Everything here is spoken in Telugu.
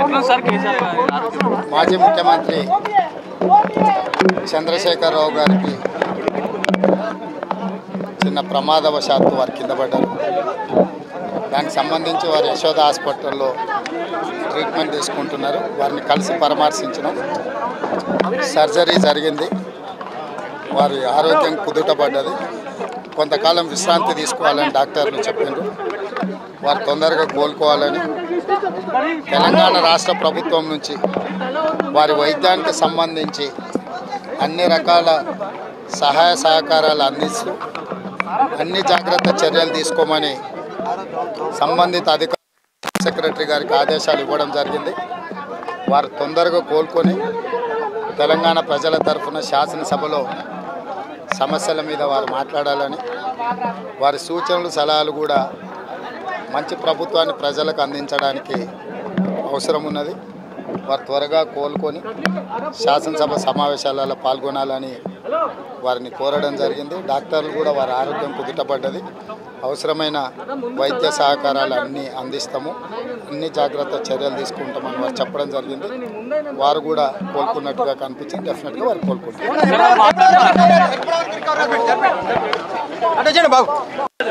మాజీ ముఖ్యమంత్రి చంద్రశేఖరరావు గారికి చిన్న ప్రమాదవశాత్తు వారు కింద పడ్డారు. దానికి సంబంధించి వారు యశోద హాస్పిటల్లో ట్రీట్మెంట్ తీసుకుంటున్నారు. వారిని కలిసి పరామర్శించినాం. సర్జరీ జరిగింది. వారి ఆరోగ్యం కుదుటపడ్డది. కొంతకాలం విశ్రాంతి తీసుకోవాలని డాక్టర్లు చెప్పిండ్రు. వారు తొందరగా కోలుకోవాలని తెలంగాణ రాష్ట్ర ప్రభుత్వం నుంచి వారి వైద్యానికి సంబంధించి అన్ని రకాల సహాయ సహకారాలు అందిస్తూ అన్ని జాగ్రత్త చర్యలు తీసుకోమని సంబంధిత అధికార సెక్రటరీ గారికి ఆదేశాలు ఇవ్వడం జరిగింది. వారు తొందరగా కోలుకొని తెలంగాణ ప్రజల తరఫున శాసనసభలో సమస్యల మీద వారు మాట్లాడాలని, వారి సూచనలు సలహాలు కూడా మంచి ప్రభుత్వాన్ని ప్రజలకు అందించడానికి అవసరం ఉన్నది. వారు త్వరగా కోలుకొని శాసనసభ సమావేశాలలో పాల్గొనాలని వారిని కోరడం జరిగింది. డాక్టర్లు కూడా వారి ఆరోగ్యం కుదుటపడ్డది. అవసరమైన వైద్య సహకారాలు అన్నీ అందిస్తాము, అన్ని జాగ్రత్త చర్యలు తీసుకుంటామని వారు చెప్పడం జరిగింది. వారు కూడా కోలుకున్నట్టుగా కనిపించింది. డెఫినెట్గా వారు కోలుకుంటారు.